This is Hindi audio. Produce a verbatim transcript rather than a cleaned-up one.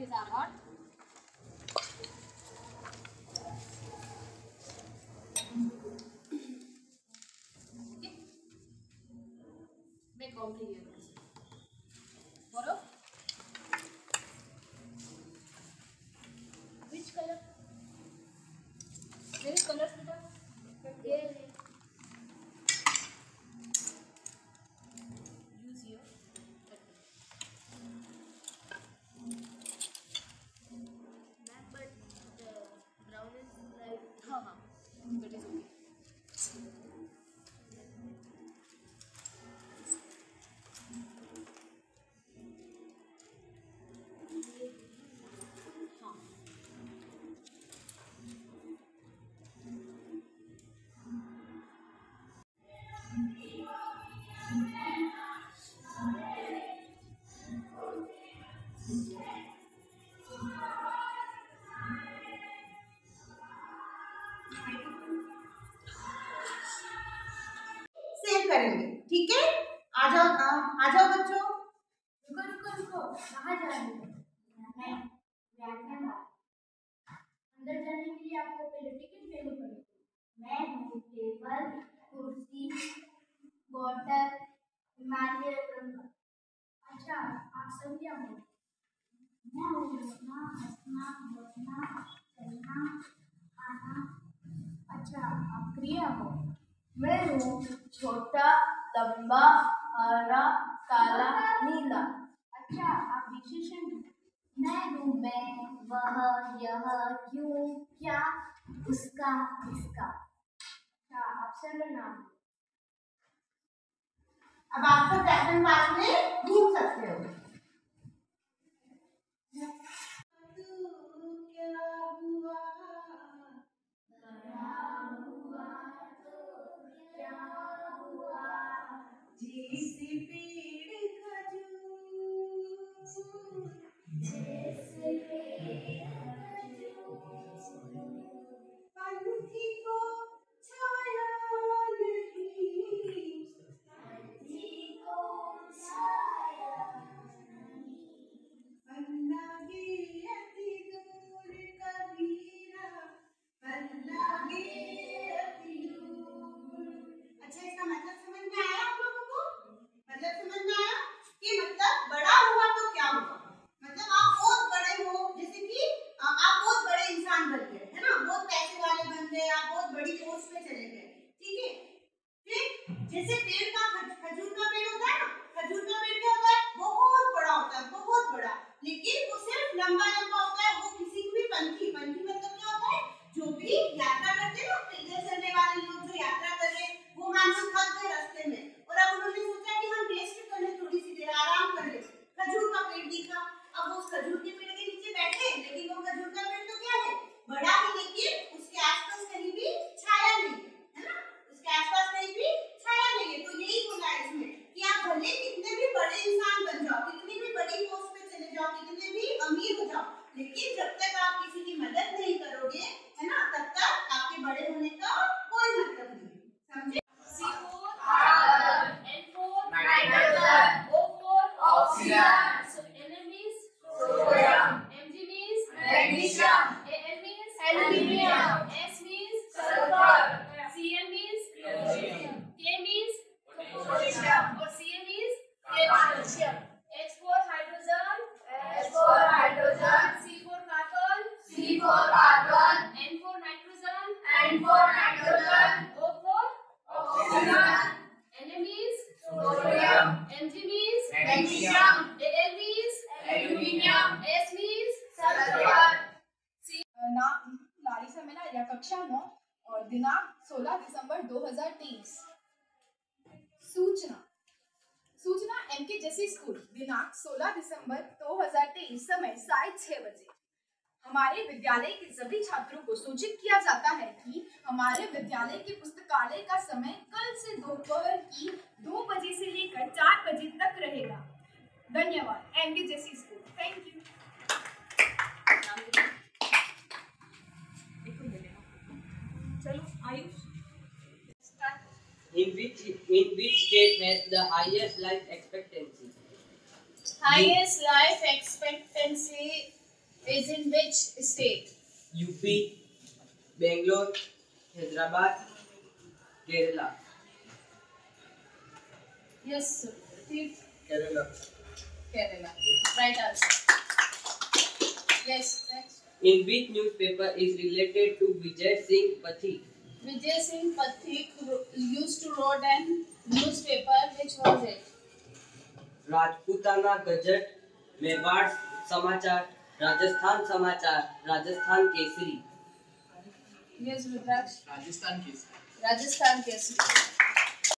These are hot. Okay. Make all clear. Borrow. Which color? Where is colors, beta? Here. Use here. Ma'am, but the brown is like. हाँ हाँ. That is okay. हाँ. सेव करेंगे, ठीक है। आ जाओ आ जाओ बच्चों। रुको रुको रुको, कहाँ जा रही हो? मैं व्याख्यान अंदर जाने के लिए आपको पहले टिकट लेनी पड़ेगी। मैं हूँ टेबल, कुर्सी, बॉटल, हिमालय रंग। अच्छा, आप सब क्या हो? मैं हूँ उठना, हंसना, बोलना, चलना, आना। अच्छा, आप क्रिया हो। मैं हूँ छोटा, लंबा, हरा, काला, नीला। अच्छा, आप विशेषण हो। मैं हूँ मैं, वह, यह, क्यों, क्या, उसका, इसका। अच्छा, आप सर्वनाम। अब आप सब व्याकरण पाठ में घूम सकते हो। जैसे पेड़ खजूर, जैसे पेड़ खजूर, पंछी को छाया नहीं, पंछी को छाया नहीं, मन लागे अति दूर कबीरा, मन लागे अति दूर। अच्छा, इसका मतलब समझ में आया आप लोगों को? मतलब समझ में आया कि मतलब बड़ा हुआ तो क्या हुआ, मतलब आप बहुत बड़े हो, जैसे कि आप बहुत बड़े इंसान बन गए, है ना, बहुत पैसे वाले बन गए, आप बहुत बड़ी पोस्ट पे चले गए, ठीक है। फिर जैसे पेड़ का खजूर का पेड़ होता है ना, खजूर का पेड़ क्या होता है? बहुत बड़ा होता है, बहुत बड़ा, लेकिन वो सिर्फ लंबा लंबा होता है। वो किसी भी पंछी पंछी मतलब क्या होता है? जो भी यात्रा करते हैं ना, पैदल चलने वाले लोग जो यात्रा कर रहे हैं, वो मानो थक गए रास्ते में, और अब उन्होंने सोचा कि हम रेस्ट कर लें, थोड़ी सी देर आराम कर लें। खजूर का पेड़ दिखा, अब वो खजूर के पेड़ के नीचे बैठे, लेकिन वो खजूर का पेड़ तो क्या है? बड़ा है, लेकिन उसके आसपास कहीं भी छाया नहीं है, है ना, उसके आसपास कहीं भी छाया नहीं है। तो यही बोला है इसमें कि आप भले कितने भी बड़े इंसान बन जाओ, कितनी भी बड़ी पोस्ट पे चले जाओ, कितने भी अमीर हो जाओ, लेकिन जब तक आप किसी की मदद नहीं करोगे, है ना, तब तक आपके बड़े होने का कोई मतलब नहीं है, समझे? C four carbon, N four nitrogen, O four oxygen. So N means sodium, Mg means magnesium, Al means aluminium, S means sulfur, Cl means chlorine, K means potassium, और Cl means calcium. H four hydrogen, H four hydrogen, C four carbon, C four carbon, N four nitrogen, N four nitrogen, O four oxygen, Na means sodium, Mg means magnesium, Al means aluminium, S means sulfur. नाम लारिसा मेला कक्षा नौ और दिनांक सोलह दिसंबर दो हज़ार तेईस। सूचना सूचना एम के जैसी स्कूल, दिनांक सोलह दिसंबर दो हज़ार तेईस, समय साढ़े छह बजे। हमारे विद्यालय के सभी छात्रों को सूचित किया जाता है कि हमारे विद्यालय के पुस्तकालय का समय कल से दोपहर की दो बजे से लेकर चार बजे तक रहेगा। धन्यवाद। एम के जैसी स्कूल। Thank you. चलो Ayush. In which in which state has the highest life expectancy? Highest life expectancy is in which state? U P, Bangalore, Hyderabad, Kerala. Yes, sir. Please. Kerala. Kerala. Right answer. Yes, next. In which newspaper is related to Vijay Singh Pathik? Vijay Singh Pathik ro- used to wrote an newspaper. Which was it? Rajputana Gazette, Mewar Samachar, Rajasthan Samachar, Rajasthan Kesari. Yes, Rudraksh. Rajasthan case. Rajasthan Kesari.